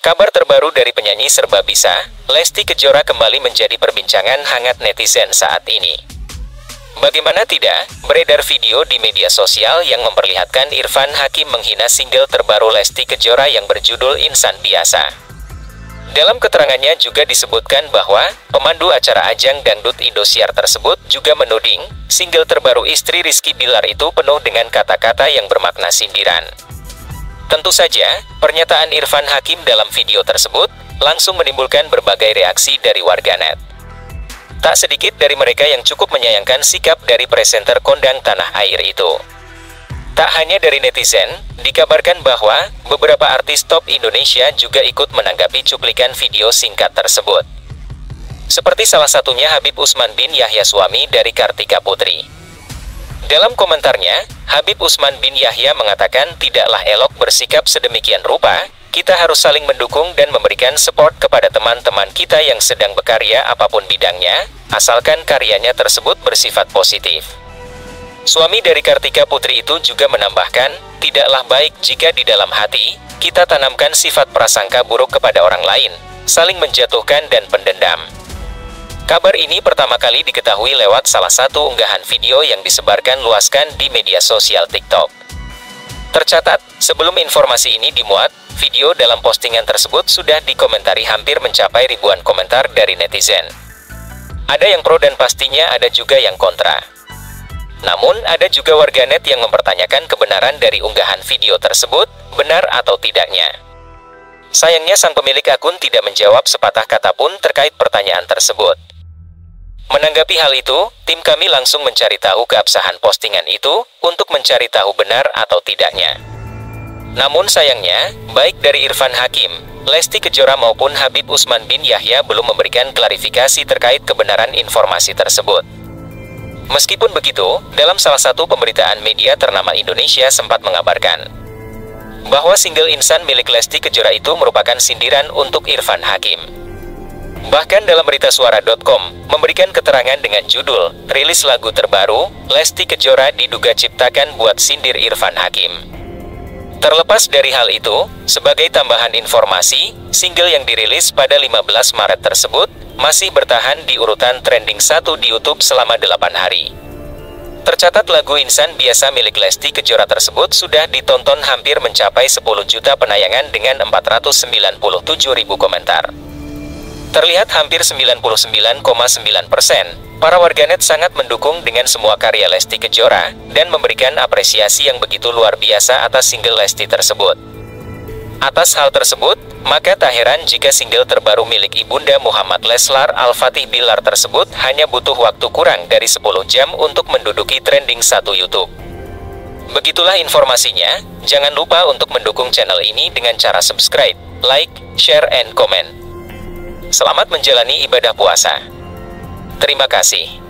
Kabar terbaru dari penyanyi serba bisa, Lesti Kejora kembali menjadi perbincangan hangat netizen saat ini. Bagaimana tidak, beredar video di media sosial yang memperlihatkan Irfan Hakim menghina single terbaru Lesti Kejora yang berjudul Insan Biasa. Dalam keterangannya juga disebutkan bahwa pemandu acara ajang dangdut Indosiar tersebut juga menuding single terbaru istri Rizky Bilar itu penuh dengan kata-kata yang bermakna sindiran. Tentu saja, pernyataan Irfan Hakim dalam video tersebut langsung menimbulkan berbagai reaksi dari warganet. Tak sedikit dari mereka yang cukup menyayangkan sikap dari presenter kondang tanah air itu. Tak hanya dari netizen, dikabarkan bahwa beberapa artis top Indonesia juga ikut menanggapi cuplikan video singkat tersebut. Seperti salah satunya Habib Usman bin Yahya, suami dari Kartika Putri. Dalam komentarnya, Habib Usman bin Yahya mengatakan tidaklah elok bersikap sedemikian rupa, kita harus saling mendukung dan memberikan support kepada teman-teman kita yang sedang berkarya apapun bidangnya, asalkan karyanya tersebut bersifat positif. Suami dari Kartika Putri itu juga menambahkan, tidaklah baik jika di dalam hati, kita tanamkan sifat prasangka buruk kepada orang lain, saling menjatuhkan dan pendendam. Kabar ini pertama kali diketahui lewat salah satu unggahan video yang disebarkan luaskan di media sosial TikTok. Tercatat, sebelum informasi ini dimuat, video dalam postingan tersebut sudah dikomentari hampir mencapai ribuan komentar dari netizen. Ada yang pro dan pastinya ada juga yang kontra. Namun, ada juga warganet yang mempertanyakan kebenaran dari unggahan video tersebut, benar atau tidaknya. Sayangnya sang pemilik akun tidak menjawab sepatah kata pun terkait pertanyaan tersebut. Menanggapi hal itu, tim kami langsung mencari tahu keabsahan postingan itu untuk mencari tahu benar atau tidaknya. Namun sayangnya, baik dari Irfan Hakim, Lesti Kejora maupun Habib Usman bin Yahya belum memberikan klarifikasi terkait kebenaran informasi tersebut. Meskipun begitu, dalam salah satu pemberitaan media ternama Indonesia sempat mengabarkan bahwa single Insan milik Lesti Kejora itu merupakan sindiran untuk Irfan Hakim. Bahkan dalam berita suara.com memberikan keterangan dengan judul, rilis lagu terbaru, Lesti Kejora diduga ciptakan buat sindir Irfan Hakim. Terlepas dari hal itu, sebagai tambahan informasi, single yang dirilis pada 15 Maret tersebut masih bertahan di urutan trending 1 di YouTube selama 8 hari. Tercatat lagu Insan Biasa milik Lesti Kejora tersebut sudah ditonton hampir mencapai 10 juta penayangan dengan 497.000 komentar. Terlihat hampir 99,9%, para warganet sangat mendukung dengan semua karya Lesti Kejora, dan memberikan apresiasi yang begitu luar biasa atas single Lesti tersebut. Atas hal tersebut, maka tak heran jika single terbaru milik Ibunda Muhammad Leslar Al-Fatih Bilar tersebut hanya butuh waktu kurang dari 10 jam untuk menduduki trending 1 YouTube. Begitulah informasinya, jangan lupa untuk mendukung channel ini dengan cara subscribe, like, share, and comment. Selamat menjalani ibadah puasa. Terima kasih.